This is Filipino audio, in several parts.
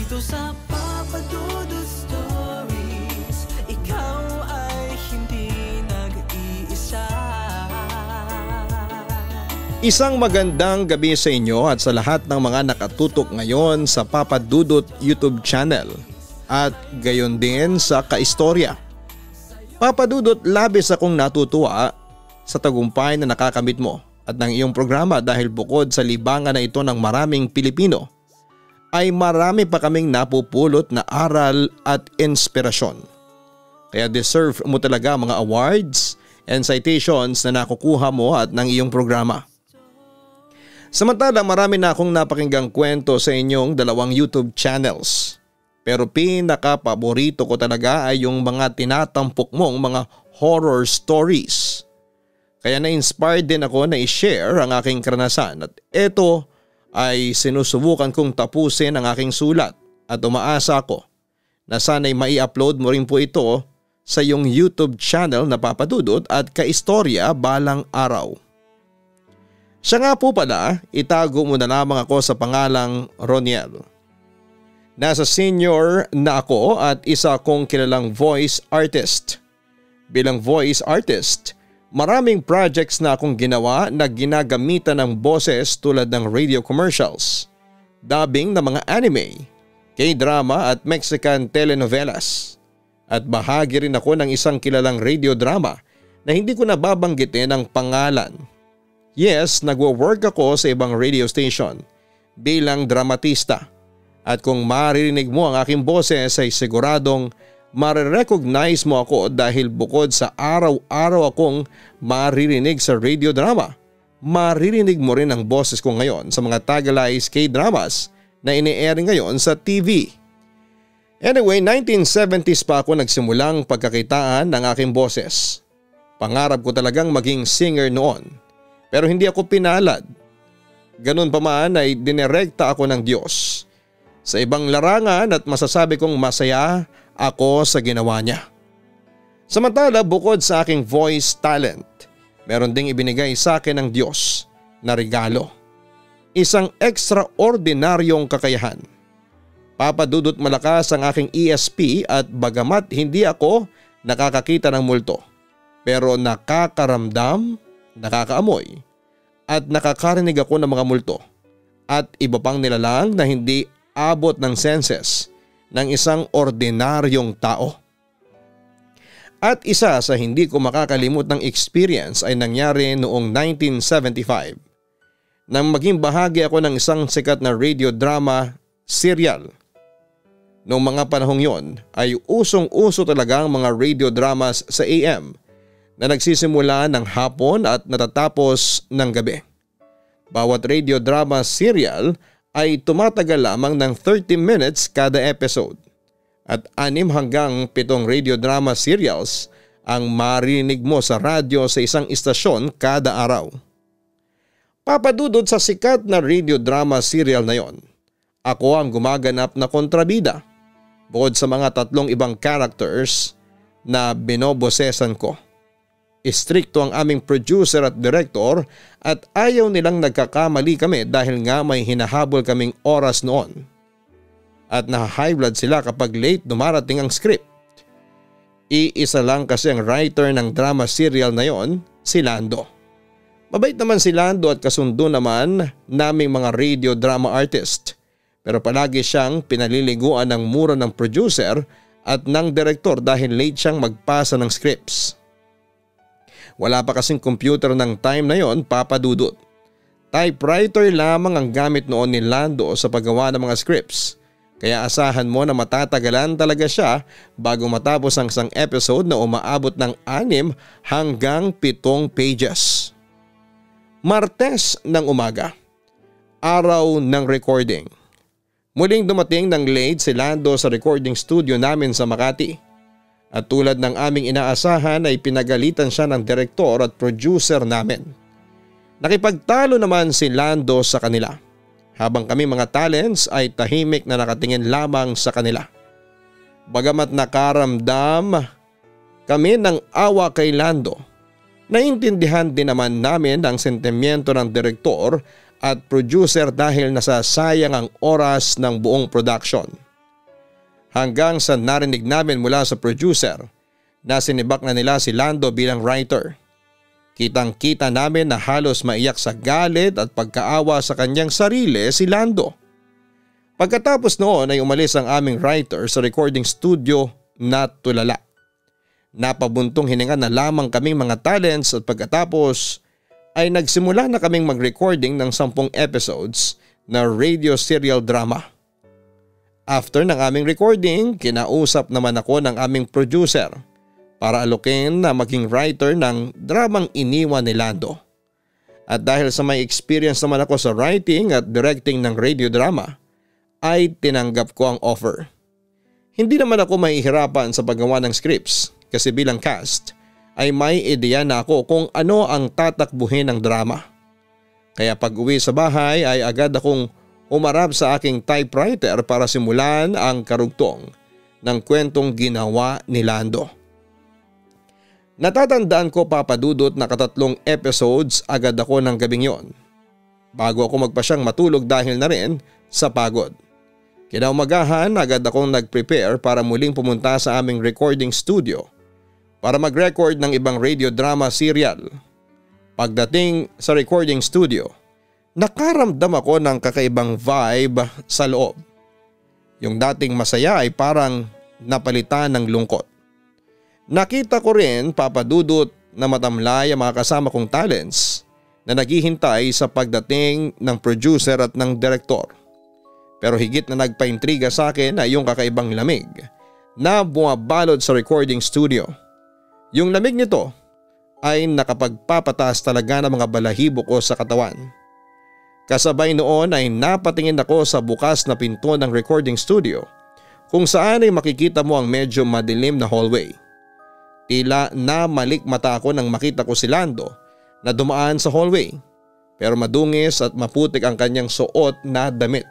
Dito sa Papa Dudut Stories, ikaw ay hindi nag-iisa. Isang magandang gabi sa inyo at sa lahat ng mga nakatutok ngayon sa Papa Dudut YouTube channel at gayon din sa Kaistorya. Papa Dudut, labis akong natutuwa sa tagumpay na nakakamit mo at ng iyong programa dahil bukod sa libangan na ito ng maraming Pilipino ay marami pa kaming napupulot na aral at inspirasyon. Kaya deserve mo talaga mga awards and citations na nakukuha mo at ng iyong programa. Samantala marami na akong napakinggang kwento sa inyong dalawang YouTube channels. Pero pinaka-paborito ko talaga ay yung mga tinatampok mong mga horror stories. Kaya na-inspired din ako na i-share ang aking karanasan at ito ay sinusubukan kong tapusin ang aking sulat at umaasa ako na sana'y mai-upload mo rin po ito sa iyong YouTube channel na Papa Dudut at Kaistorya balang araw. Siya nga po pala, itago mo na lamang ako sa pangalang Roniel. Nasa senior na ako at isa akong kilalang voice artist. Bilang voice artist, maraming projects na akong ginawa na ginagamitan ng boses tulad ng radio commercials, dubbing ng mga anime, K-drama at Mexican telenovelas. At bahagi rin ako ng isang kilalang radio drama na hindi ko nababanggitin ang pangalan. Yes, nagwo-work ako sa ibang radio station bilang dramatista at kung maririnig mo ang aking boses ay siguradong marirecognize mo ako dahil bukod sa araw-araw akong maririnig sa radio drama, maririnig mo rin ang boses ko ngayon sa mga Tagalized K-dramas na ini-air ngayon sa TV. Anyway, 1970s pa ako nagsimulang pagkakitaan ng aking boses. Pangarap ko talagang maging singer noon. Pero hindi ako pinalad. Ganun pa man ay dinerekta ako ng Diyos sa ibang larangan at masasabi kong masaya ako sa ginawa niya. Samantala bukod sa aking voice talent, meron ding ibinigay sa akin ng Diyos na regalo. Isang extraordinaryong kakayahan. Papa Dudut, malakas ang aking ESP at bagamat hindi ako nakakakita ng multo, pero nakakaramdam, nakakaamoy at nakakarinig ako ng mga multo at iba pang nilalang na hindi abot ng senses ng isang ordinaryong tao. At isa sa hindi ko makakalimot ng experience ay nangyari noong 1975 nang maging bahagi ako ng isang sikat na radio drama serial. Noong mga panahong yon ay usong-uso talaga ang mga radio dramas sa AM na nagsisimula ng hapon at natatapos ng gabi. Bawat radio drama serial ay tumatagal lamang ng 30 minutes kada episode at 6 hanggang 7 radio drama serials ang marinig mo sa radyo sa isang istasyon kada araw. Papadudod sa sikat na radio drama serial na yon, ako ang gumaganap na kontrabida bukod sa mga 3 ibang characters na binobosesan ko. Istrikto ang aming producer at director at ayaw nilang nagkakamali kami dahil nga may hinahabol kaming oras noon. At naha-high blood sila kapag late dumarating ang script. Iisa lang kasi ang writer ng drama serial na yon, si Lando. Mabait naman si Lando at kasundo naman naming mga radio drama artist. Pero palagi siyang pinaliliguan ng mura ng producer at ng director dahil late siyang magpasa ng scripts. Wala pa kasing computer ng time na yon, Papa Dudut. Typewriter lamang ang gamit noon ni Lando sa paggawa ng mga scripts. Kaya asahan mo na matatagalan talaga siya bago matapos ang isang episode na umaabot ng 6 hanggang 7 pages. Martes ng umaga, araw ng recording. Muling dumating ng late si Lando sa recording studio namin sa Makati. At tulad ng aming inaasahan ay pinagalitan siya ng direktor at producer namin. Nakipagtalo naman si Lando sa kanila. Habang kami mga talents ay tahimik na nakatingin lamang sa kanila. Bagamat nakaramdam kami ng awa kay Lando, naintindihan din naman namin ang sentimiento ng direktor at producer dahil nasasayang ang oras ng buong production. Hanggang sa narinig namin mula sa producer na sinibak na nila si Lando bilang writer. Kitang-kita namin na halos maiyak sa galit at pagkaawa sa kanyang sarili si Lando. Pagkatapos noon ay umalis ang aming writer sa recording studio na tulala. Napabuntong hininga na lamang kaming mga talents at pagkatapos ay nagsimula na kaming mag-recording ng 10 episodes na radio serial drama. After ng aming recording, kinausap naman ako ng aming producer para alokin na maging writer ng dramang iniwan ni Lando. At dahil sa may experience naman ako sa writing at directing ng radio drama, ay tinanggap ko ang offer. Hindi naman ako mahihirapan sa paggawa ng scripts kasi bilang cast ay may ideya na ako kung ano ang tatakbuhin ng drama. Kaya pag uwi sa bahay ay agad akong umarap sa aking typewriter para simulan ang karugtong ng kwentong ginawa ni Lando. Natatandaan ko, Papa Dudut, na 3 episodes agad ako ng gabing yon bago ako magpasyang matulog dahil na rin sa pagod. Kinaumagahan agad akong nag-prepare para muling pumunta sa aming recording studio para mag-record ng ibang radio drama serial. Pagdating sa recording studio, nakaramdam ako ng kakaibang vibe sa loob. Yung dating masaya ay parang napalitan ng lungkot. Nakita ko rin, Papa Dudut, na matamlay ang mga kasama kong talents na naghihintay sa pagdating ng producer at ng direktor. Pero higit na nagpaintriga sa akin ay yung kakaibang lamig na bumabalot sa recording studio. Yung lamig nito ay nakapagpapataas talaga ng mga balahibo ko sa katawan. Kasabay noon ay napatingin ako sa bukas na pinto ng recording studio kung saan ay makikita mo ang medyo madilim na hallway. Tila namalik mata ako nang makita ko si Lando na dumaan sa hallway pero madungis at maputik ang kanyang suot na damit.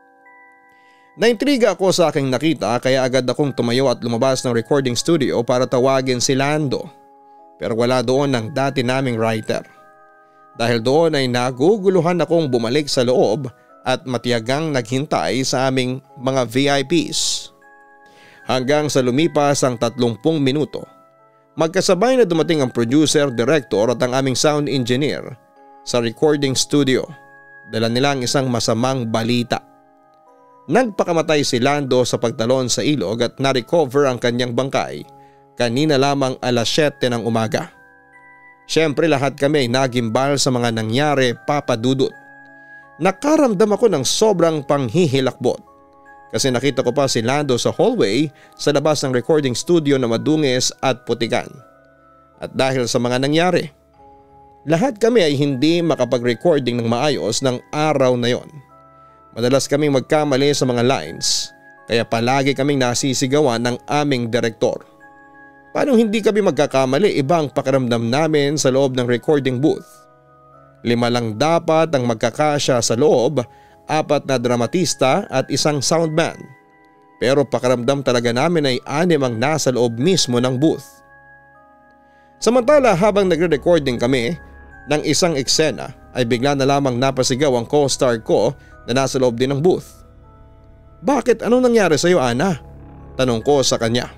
Naintriga ako sa aking nakita kaya agad akong tumayo at lumabas ng recording studio para tawagin si Lando pero wala doon ang dati naming writer. Dahil doon ay naguguluhan akong bumalik sa loob at matiyagang naghintay sa aming mga VIPs. Hanggang sa lumipas ang 30 minuto, magkasabay na dumating ang producer, director at ang aming sound engineer sa recording studio. Dala nila ang isang masamang balita. Nagpakamatay si Lando sa pagtalon sa ilog at na-recover ang kanyang bangkay kanina lamang alas 7 ng umaga. Siyempre lahat kami ay nagimbal sa mga nangyari, Papa Dudut. Nakaramdam ako ng sobrang panghihilakbot kasi nakita ko pa si Lando sa hallway sa labas ng recording studio na madungis at putikan. At dahil sa mga nangyari, lahat kami ay hindi makapag-recording ng maayos ng araw na yon. Madalas kaming magkamali sa mga lines kaya palagi kaming nasisigawan ng aming direktor. Paano hindi kami magkakamali, iba ang pakiramdam namin sa loob ng recording booth. 5 lang dapat ang magkakasya sa loob, 4 na dramatista at 1 soundman. Pero pakiramdam talaga namin ay 6 ang nasa loob mismo ng booth. Samantala habang nagre-recording kami ng isang eksena ay bigla na lamang napasigaw ang co-star ko na nasa loob din ng booth. "Bakit? Anong nangyari sa iyo, Ana?" Tanong ko sa kanya.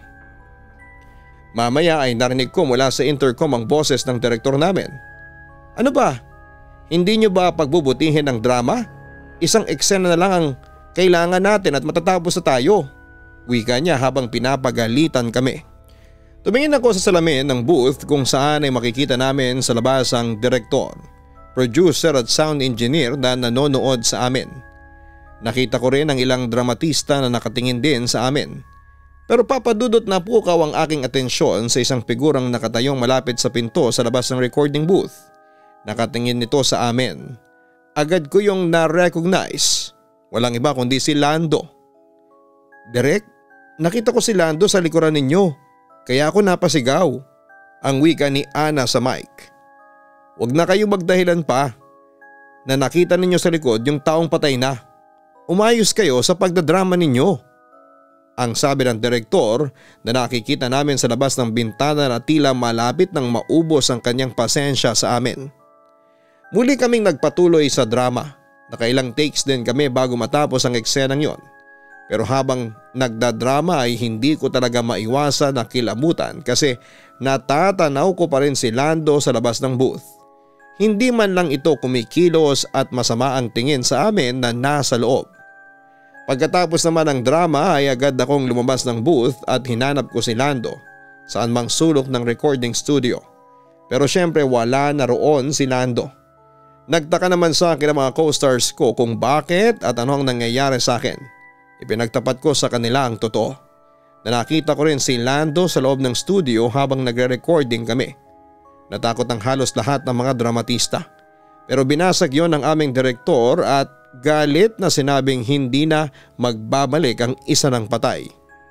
Mamaya ay narinig ko mula sa intercom ang boses ng direktor namin. "Ano ba? Hindi nyo ba pagbubutihin ng drama? Isang eksena na lang ang kailangan natin at matatapos na tayo." Wika niya habang pinapagalitan kami. Tumingin ako sa salamin ng booth kung saan ay makikita namin sa labas ang direktor, producer at sound engineer na nanonood sa amin. Nakita ko rin ang ilang dramatista na nakatingin din sa amin. Pero Papa Dudut, napukaw ang aking atensyon sa isang figurang nakatayong malapit sa pinto sa labas ng recording booth. Nakatingin nito sa amin. Agad ko yung na-recognize. Walang iba kundi si Lando. "Direk, nakita ko si Lando sa likuran ninyo. Kaya ako napasigaw." Ang wika ni Ana sa mic. "Huwag na kayo magdahilan pa. Na nakita ninyo sa likod yung taong patay na. Umayos kayo sa pagdadrama ninyo." Ang sabi ng direktor na nakikita namin sa labas ng bintana na tila malapit nang maubos ang kanyang pasensya sa amin. Muli kaming nagpatuloy sa drama. Nakailang takes din kami bago matapos ang eksenang yon. Pero habang nagdadrama ay hindi ko talaga maiwasan na kilabutan kasi natatanaw ko pa rin si Lando sa labas ng booth. Hindi man lang ito kumikilos at masama ang tingin sa amin na nasa loob. Pagkatapos naman ng drama ay agad akong lumabas ng booth at hinanap ko si Lando saan mang sulok ng recording studio. Pero syempre wala na roon si Lando. Nagtaka naman sa akin ang mga co-stars ko kung bakit at ano ang nangyayari sa akin. Ipinagtapat ko sa kanila ang totoo. Na nakita ko rin si Lando sa loob ng studio habang nagre-recording kami. Natakot ang halos lahat ng mga dramatista. Pero binasag yon ng aming direktor at galit na sinabing hindi na magbabalik ang isa ng patay.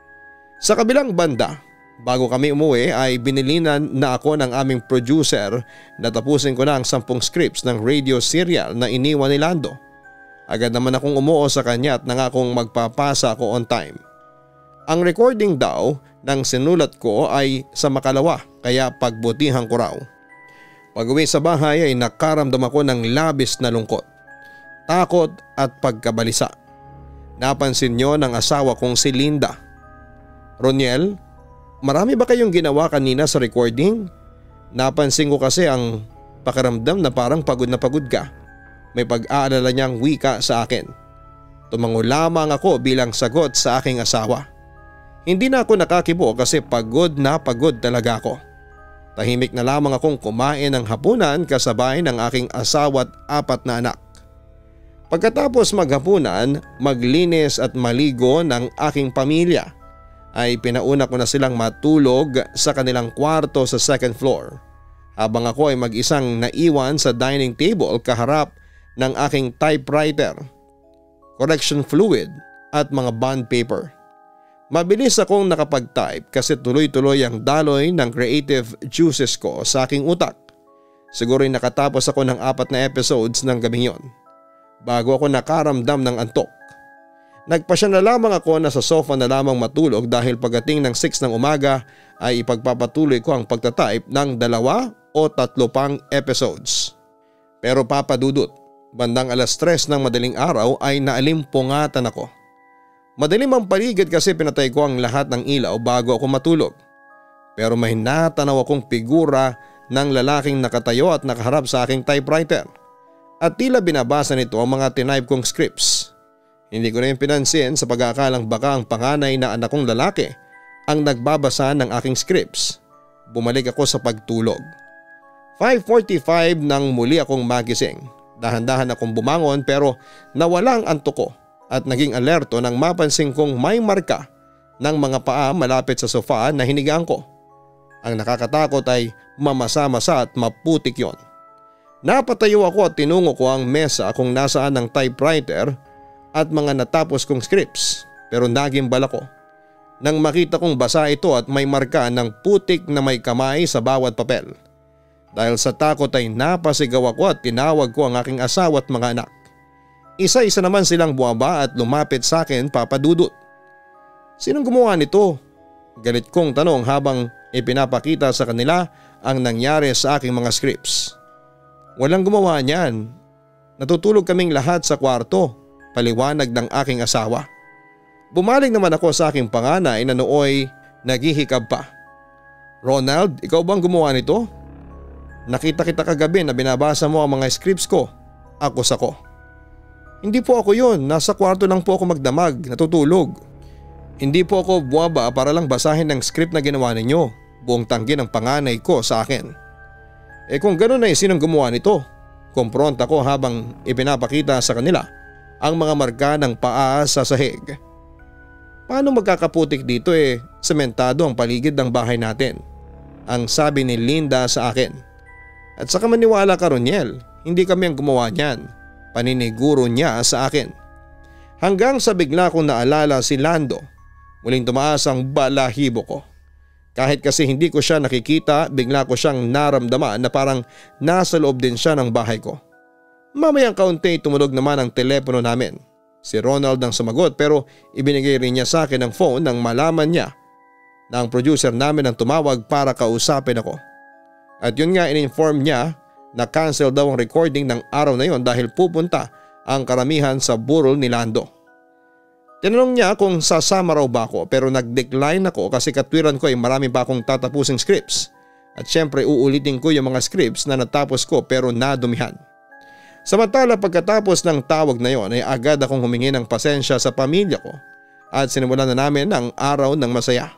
Sa kabilang banda, bago kami umuwi ay binilinan na ako ng aming producer na tapusin ko na ang 10 scripts ng radio serial na iniwan ni Lando. Agad naman akong umuo sa kanya at nangakong magpapasa ako on time. Ang recording daw ng sinulat ko ay sa makalawa kaya pagbutihan ko raw. Pag-uwi sa bahay ay nakaramdam ako ng labis na lungkot, takot at pagkabalisa. Napansin niyo ng asawa kong si Linda. "Roniel, marami ba kayong ginawa kanina sa recording? Napansin ko kasi ang pakiramdam na parang pagod na pagod ka." May pag-aalala niyang wika sa akin. Tumango lamang ako bilang sagot sa aking asawa. Hindi na ako nakakibo kasi pagod na pagod talaga ako. Tahimik na lamang akong kumain ng hapunan kasabay ng aking asawa at 4 na anak. Pagkatapos maghapunan, maglinis at maligo ng aking pamilya ay pinauna ko na silang matulog sa kanilang kwarto sa 2nd floor habang ako ay mag-isang naiwan sa dining table kaharap ng aking typewriter, correction fluid at mga bond paper. Mabilis akong nakapag-type kasi tuloy-tuloy ang daloy ng creative juices ko sa aking utak. Siguro ay nakatapos ako ng 4 na episodes ng gabing yon bago ako nakaramdam ng antok. Nagpasya na lamang ako na sa sofa na lamang matulog dahil pagdating ng 6 ng umaga ay ipagpapatuloy ko ang pagtatype ng 2 o 3 pang episodes. Pero Papa Dudut, bandang 3:00 ng madaling araw ay naalimpungatan ako. Madilim ang paligid kasi pinatay ko ang lahat ng ilaw bago ako matulog. Pero may natanaw akong figura ng lalaking nakatayo at nakaharap sa aking typewriter. At tila binabasa nito ang mga tinype kong scripts. Hindi ko rin pinansin sa pag-aakalang baka ang panganay na anak kong lalaki ang nagbabasa ng aking scripts. Bumalik ako sa pagtulog. 5:45 nang muli akong magising. Dahan-dahan akong bumangon pero nawala ang antok ko at naging alerto nang mapansin kong may marka ng mga paa malapit sa sofa na hinigaan ko. Ang nakakatakot ay mamasa-masa at maputik yon. Napatayo ako at tinungo ko ang mesa kung nasaan ang typewriter at mga natapos kong scripts pero nagimbal ako nang makita kong basa ito at may marka ng putik na may kamay sa bawat papel. Dahil sa takot ay napasigaw ako at tinawag ko ang aking asawa at mga anak. Isa-isa naman silang buwaba at lumapit sa akin, Papa Dudut. "Sinong gumawa nito?" Galit kong tanong habang ipinapakita sa kanila ang nangyari sa aking mga scripts. "Walang gumawa niyan. Natutulog kaming lahat sa kwarto," paliwanag ng aking asawa. Bumalik naman ako sa aking panganay na nooy naghihikab pa. "Ronald, ikaw bang gumawa nito? Nakita kita kagabi na binabasa mo ang mga scripts ko." Akos ako. "Hindi po ako yun, nasa kwarto lang po ako magdamag, natutulog. Hindi po ako buwaba para lang basahin ng script na ginawa ninyo," buong tanggi ng panganay ko sa akin. Kung gano'n ay sinong gumawa nito? Kumpronta ko habang ipinapakita sa kanila ang mga marka ng paa sa sahig. "Paano magkakaputik dito sementado ang paligid ng bahay natin?" ang sabi ni Linda sa akin. "At saka maniwala ka, Roniel, hindi kami ang gumawa niyan," paniniguro niya sa akin. Hanggang sa bigla kong naalala si Lando, muling tumaas ang balahibo ko. Kahit kasi hindi ko siya nakikita, bigla ko siyang naramdaman na parang nasa loob din siya ng bahay ko. Mamayang kaunti tumunog naman ang telepono namin. Si Ronald ang sumagot pero ibinigay rin niya sa akin ang phone nang malaman niya na ang producer namin ang tumawag para kausapin ako. At yun nga, in-inform niya na cancel daw ang recording ng araw na yon dahil pupunta ang karamihan sa burol ni Lando. Tinanong niya kung sasama raw ba ako pero nag-decline ako kasi katwiran ko ay marami pa akong tatapusing scripts. At syempre uulitin ko yung mga scripts na natapos ko pero nadumihan. Samantala pagkatapos ng tawag na yon ay agad akong humingi ng pasensya sa pamilya ko at sinimulan na namin ang araw ng masaya.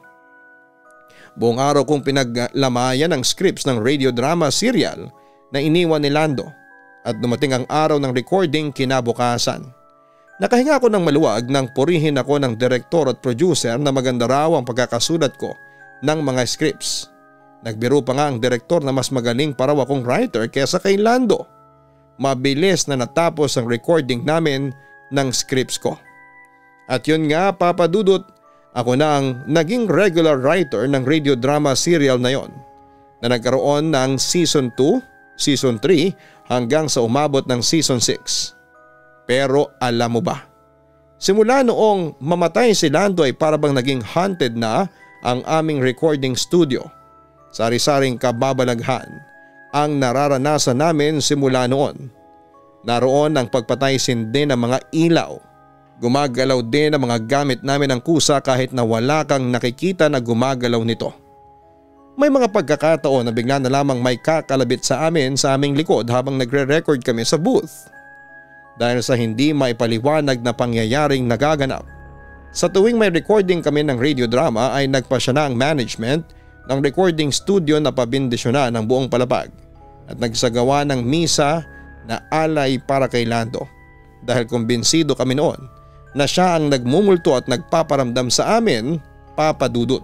Buong araw kong pinaglamayan ang scripts ng radio drama serial na iniwan ni Lando at dumating ang araw ng recording kinabukasan. Nakahinga ako ng maluwag nang purihin ako ng direktor at producer na maganda raw ang pagkakasulat ko ng mga scripts. Nagbiro pa nga ang direktor na mas magaling pa raw akong writer kesa kay Lando. Mabilis na natapos ang recording namin ng scripts ko. At yun nga Papa Dudut, ako na ang naging regular writer ng radio drama serial na yon na nagkaroon ng season 2, season 3 hanggang sa umabot ng season 6. Pero alam mo ba, simula noong mamatay si Lando ay parabang naging haunted na ang aming recording studio. Sari-saring kababalaghan ang nararanasan namin simula noon. Naroon ang pagpatay sindi ng mga ilaw. Gumagalaw din ang mga gamit namin ng kusa kahit na wala kang nakikita na gumagalaw nito. May mga pagkakataon na bigla na lamang may kakalabit sa amin sa aming likod habang nagre-record kami sa booth. Dahil sa hindi maipaliwanag na pangyayaring nagaganap. Sa tuwing may recording kami ng radio drama ay nagpasya na ang management ng recording studio na pabindisyonan ng buong palapag at nagsagawa ng misa na alay para kay Lando dahil kumbinsido kami noon na siya ang nagmumulto at nagpaparamdam sa amin, Papa Dudut.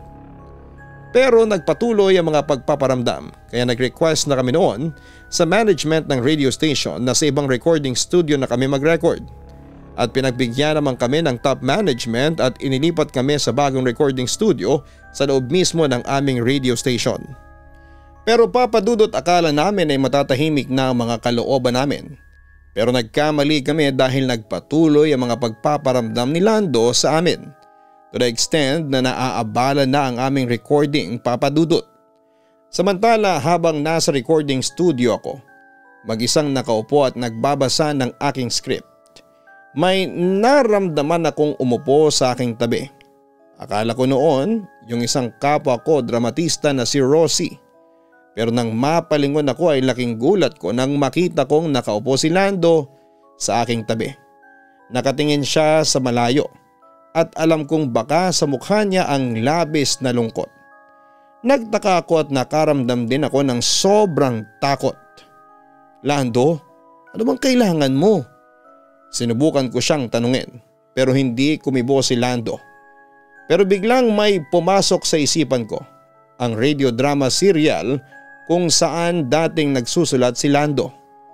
Pero nagpatuloy ang mga pagpaparamdam kaya nag-request na kami noon sa management ng radio station na sa ibang recording studio na kami mag-record. At pinagbigyan naman kami ng top management at inilipat kami sa bagong recording studio sa loob mismo ng aming radio station. Pero Papa Dudut, akala namin ay matatahimik na ang mga kalooban namin. Pero nagkamali kami dahil nagpatuloy ang mga pagpaparamdam ni Lando sa amin. To the extent na naaabala na ang aming recording, Papa Dudut. Samantala habang nasa recording studio ako, mag-isang nakaupo at nagbabasa ng aking script, may naramdaman akong umupo sa aking tabi. Akala ko noon yung isang kapwa ko dramatista na si Rosie. Pero nang mapalingon ako ay laking gulat ko nang makita kong nakaupo si Lando sa aking tabi. Nakatingin siya sa malayo. At alam kong baka sa mukha niya ang labis na lungkot. Nagtaka ako at nakaramdam din ako ng sobrang takot. Lando, ano bang kailangan mo? Sinubukan ko siyang tanungin pero hindi kumibo si Lando. Pero biglang may pumasok sa isipan ko, ang radio drama serial kung saan dating nagsusulat si Lando.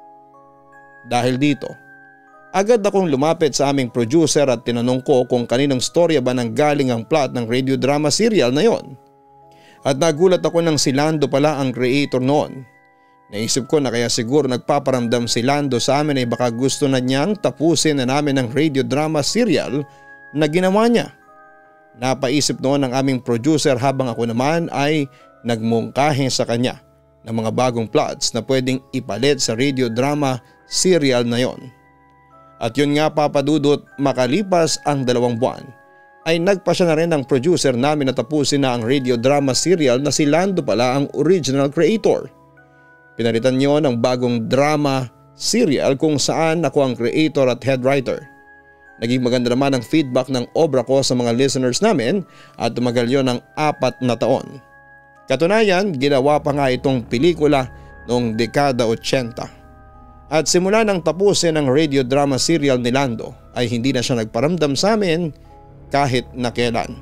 Dahil dito, agad akong lumapit sa aming producer at tinanong ko kung kaninong storya ba nanggaling ang plot ng radio drama serial na yon. At nagulat ako nang si Lando pala ang creator noon. Naisip ko na kaya siguro nagpaparamdam si Lando sa amin ay baka gusto na niyang tapusin na namin ang radio drama serial na ginawa niya. Napaisip noon ang aming producer habang ako naman ay nagmungkahi sa kanya ng mga bagong plots na pwedeng ipalit sa radio drama serial na yon. At yun nga Papa Dudut, makalipas ang 2 buwan ay nagpasya na rin ang producer namin na tapusin na ang radio drama serial na si Lando pala ang original creator. Pinalitan niyo ng bagong drama serial kung saan ako ang creator at head writer. Naging maganda naman ang feedback ng obra ko sa mga listeners namin at tumagal yun ng 4 na taon. Katunayan, ginawa pa nga itong pelikula noong dekada 80. At simula nang tapusin ang radio drama serial ni Lando ay hindi na siya nagparamdam sa amin kahit na kailan.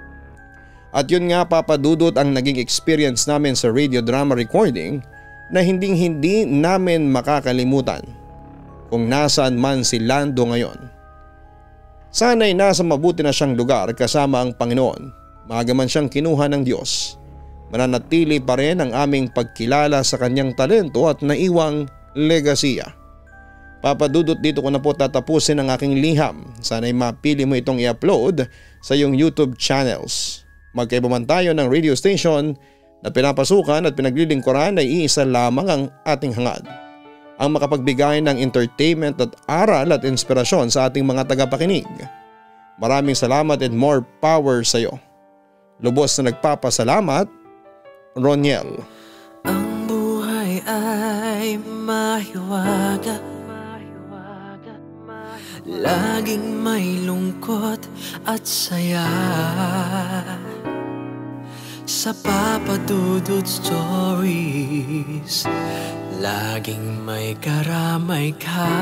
At yun nga Papa Dudut ang naging experience namin sa radio drama recording na hindi namin makakalimutan kung nasaan man si Lando ngayon. Sana'y nasa mabuti na siyang lugar kasama ang Panginoon. Maaga man siyang kinuha ng Diyos. Mananatili pa rin ang aming pagkilala sa kanyang talento at naiwang legasiya. Papa Dudut, dito ko na po tatapusin ang aking liham. Sana'y mapili mo itong i-upload sa iyong YouTube channels. Magkaiba man tayo ng radio station na pinapasukan at pinaglilingkuran ay iisa lamang ang ating hangad. Ang makapagbigay ng entertainment at aral at inspirasyon sa ating mga tagapakinig. Maraming salamat and more power sa iyo. Lubos na nagpapasalamat, Roniel. Ang buhay ay mahiwaga, laging may lungkot at saya. Sa Papa Dudut Stories, laging may karamay ka.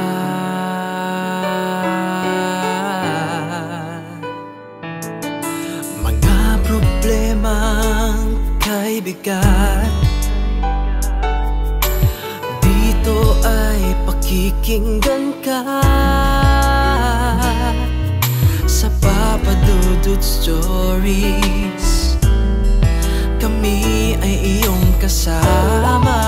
Mga problemang kay bigat, dito ay pakikinggan ka. Sa Papa Dudut Stories, kami ay iyong kasama.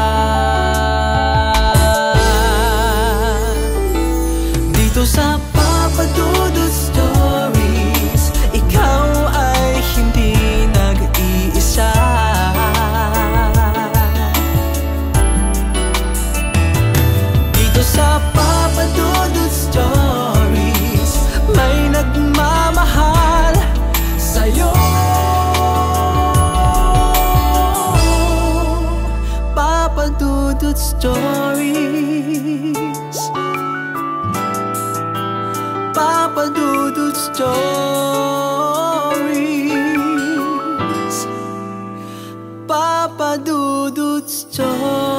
Dito sa Papa Dudut Stories, ikaw ay hindi nag-iisa. Dito sa Papa Dudut Stories, may nagmamahal sa'yo. Papa Dudut Stories, Papa Dudut Stories, Papa Dudut Stories.